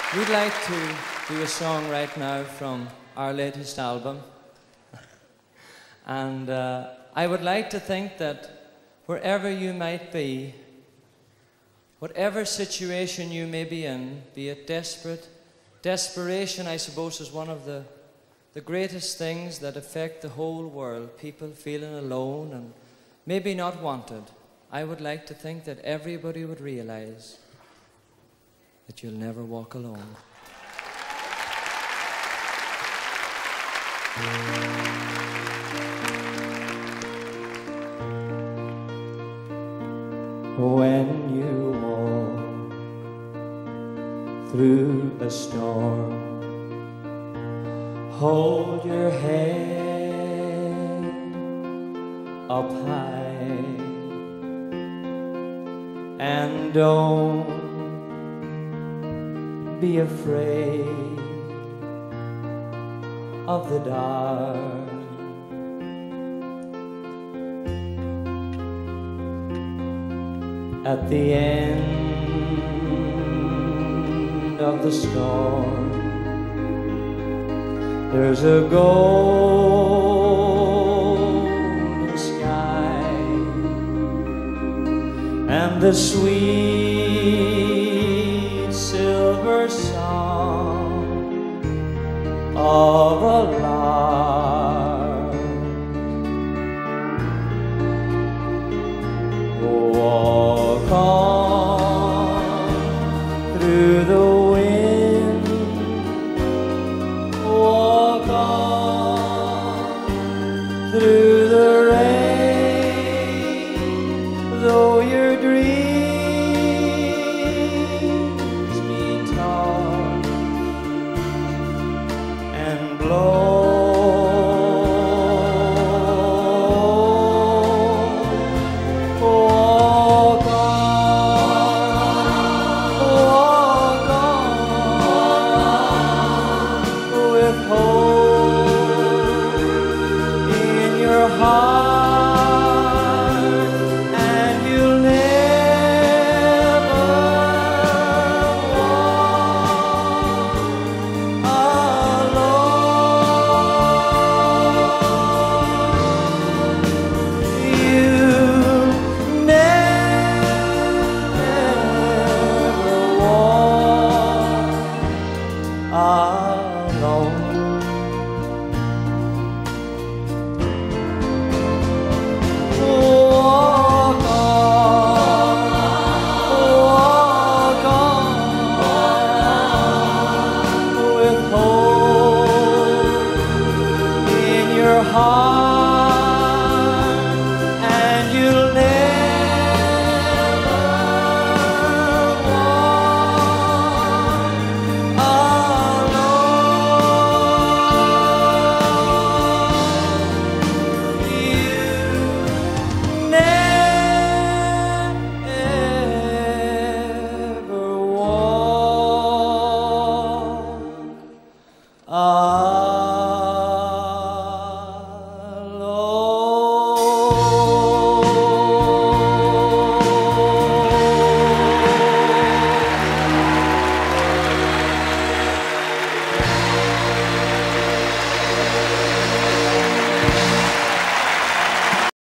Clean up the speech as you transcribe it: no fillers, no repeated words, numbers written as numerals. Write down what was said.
We'd like to do a song right now from our latest album. And I would like to think that wherever you might be, whatever situation you may be in, be it desperation, I suppose, is one of the greatest things that affect the whole world. People feeling alone and maybe not wanted. I would like to think that everybody would realize that you'll never walk alone. When you walk through a storm, hold your head up high and don't be afraid of the dark. At the end of the storm, there's a golden sky and the sweet silver song of a lark. Walk on through the